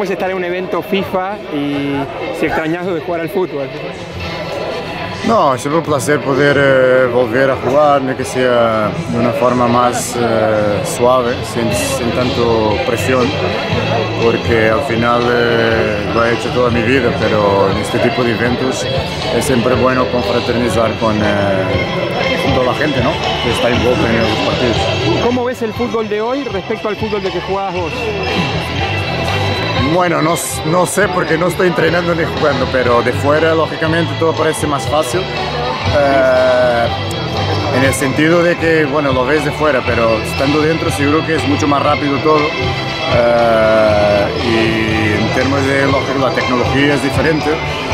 ¿Cómo es estar en un evento FIFA y si extrañas de jugar al fútbol? No, es siempre un placer poder volver a jugar, ni que sea de una forma más suave, sin tanto presión, porque al final lo he hecho toda mi vida, pero en este tipo de eventos es siempre bueno confraternizar con toda la gente, ¿no?, que está envuelta en los partidos. ¿Cómo ves el fútbol de hoy respecto al fútbol de que jugabas vos? Bueno, no sé porque no estoy entrenando ni jugando, pero de fuera lógicamente todo parece más fácil, en el sentido de que, bueno, lo ves de fuera, pero estando dentro seguro que es mucho más rápido todo, y en términos de la tecnología es diferente,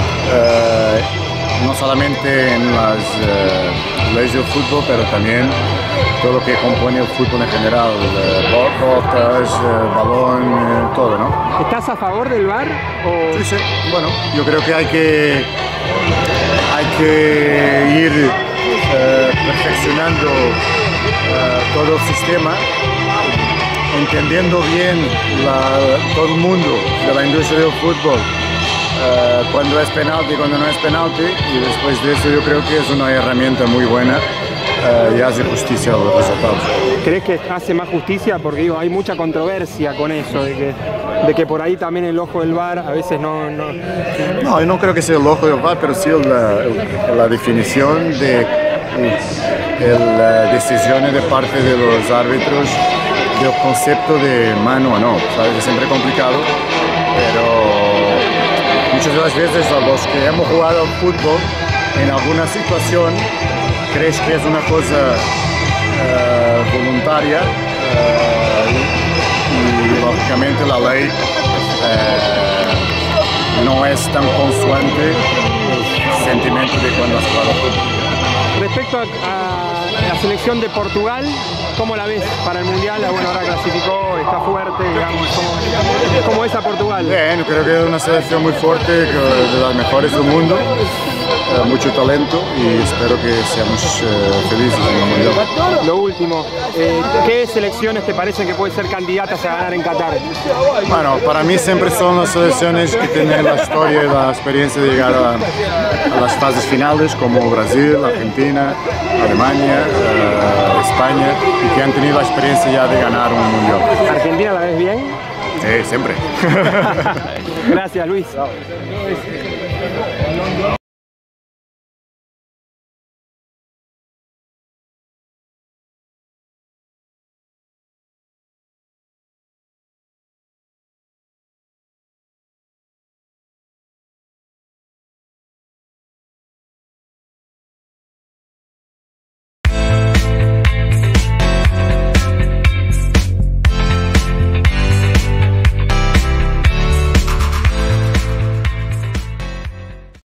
no solamente en las leyes del fútbol, pero también todo lo que compone el fútbol en general, botas, balón, todo, ¿no? ¿Estás a favor del VAR? O... Sí, bueno, yo creo que hay que ir perfeccionando todo el sistema, entendiendo bien todo el mundo de la industria del fútbol, cuando es penalti y cuando no es penalti, y después de eso yo creo que es una herramienta muy buena y hace justicia a los resultados. ¿Crees que hace más justicia? Porque digo, hay mucha controversia con eso, de que por ahí también el ojo del VAR a veces no... No, yo no creo que sea el ojo del VAR, pero sí la definición de decisiones de parte de los árbitros del concepto de mano o no, ¿sabes? Es siempre complicado, pero muchas de las veces a los que hemos jugado al fútbol, en alguna situación crees que es una cosa voluntaria, y lógicamente la ley no es tan consuante el sentimiento de cuando has jugado al fútbol. Respecto a la selección de Portugal, ¿cómo la ves para el Mundial? Bueno, ahora clasificó, está fuerte, digamos. ¿Cómo ves a Portugal? Bien, creo que es una selección muy fuerte, de las mejores del mundo, mucho talento, y espero que seamos felices en el Mundial. Lo último, ¿qué selecciones te parecen que pueden ser candidatas a ganar en Qatar? Bueno, para mí siempre son las selecciones que tienen la historia y la experiencia de llegar a las fases finales, como Brasil, Argentina, Alemania, España, y que han tenido la experiencia ya de ganar un Mundial. ¿Argentina la ves bien? Sí, siempre. Gracias, Luis.